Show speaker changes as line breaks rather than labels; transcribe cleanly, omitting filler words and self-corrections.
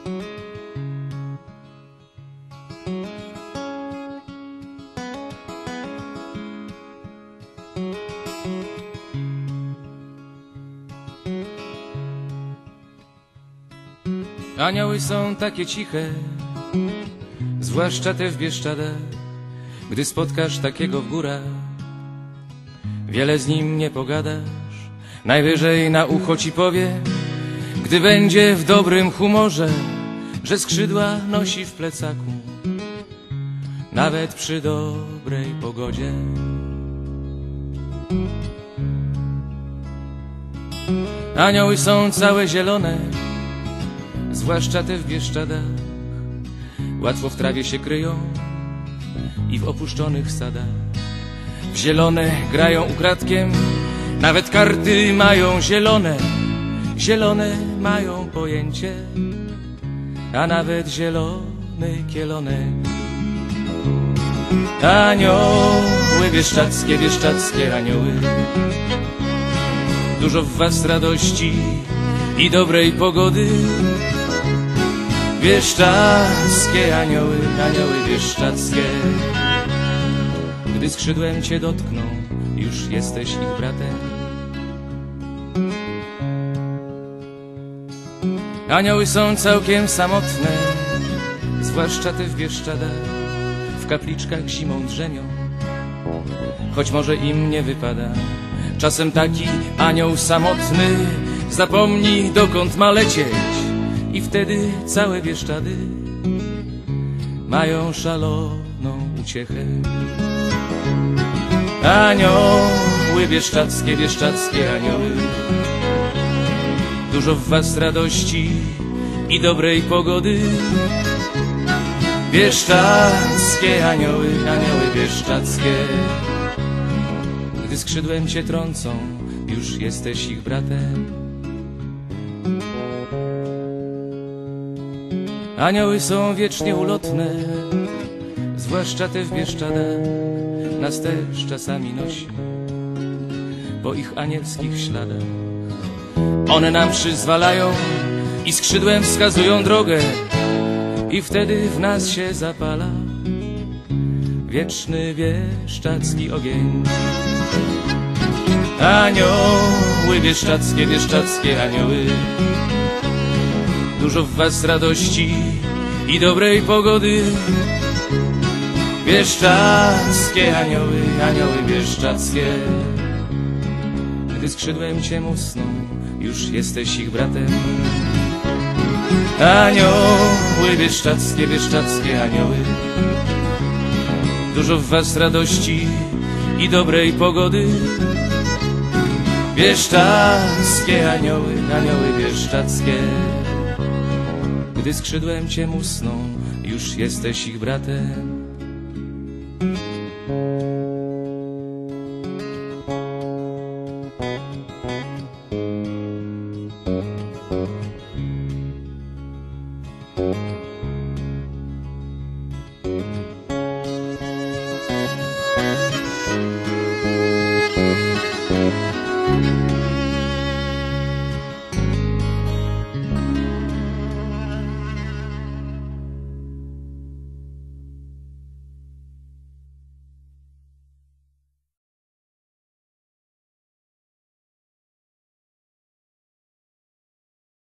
Anioły są takie ciche, zwłaszcza te w Bieszczadach. Gdy spotkasz takiego w górach, wiele z nim nie pogadasz. Najwyżej na ucho ci powie, gdy będzie w dobrym humorze, że skrzydła nosi w plecaku, nawet przy dobrej pogodzie. Anioły są całe zielone, zwłaszcza te w Bieszczadach. Łatwo w trawie się kryją i w opuszczonych sadach. W zielone grają ukradkiem, nawet karty mają zielone. Zielone mają pojęcie, a nawet zielony kielonek. Anioły bieszczadzkie, bieszczadzkie anioły, dużo w was radości i dobrej pogody. Bieszczadzkie anioły, anioły bieszczadzkie, gdy skrzydłem cię dotkną, już jesteś ich bratem. Anioły są całkiem samotne, zwłaszcza te w Bieszczadach. W kapliczkach zimą drzemią, choć może im nie wypada. Czasem taki anioł samotny zapomni, dokąd ma lecieć, i wtedy całe Bieszczady mają szaloną uciechę. Anioły bieszczadzkie, bieszczadzkie anioły, dużo w was radości i dobrej pogody. Bieszczadzkie anioły, anioły bieszczadzkie, gdy skrzydłem cię trącą, już jesteś ich bratem. Anioły są wiecznie ulotne, zwłaszcza te w Bieszczadach. Nas też czasami nosi po ich anielskich śladach. One nam przyzwalają i skrzydłem wskazują drogę, i wtedy w nas się zapala wieczny bieszczadzki ogień. Anioły bieszczadzkie, bieszczadzkie anioły, dużo w was radości i dobrej pogody. Bieszczadzkie anioły, anioły bieszczadzkie, gdy skrzydłem cię musną, już jesteś ich bratem. Anioły bieszczadzkie, bieszczadzkie anioły, dużo w was radości i dobrej pogody. Bieszczadzkie anioły, anioły bieszczadzkie, gdy skrzydłem cię musną, już jesteś ich bratem.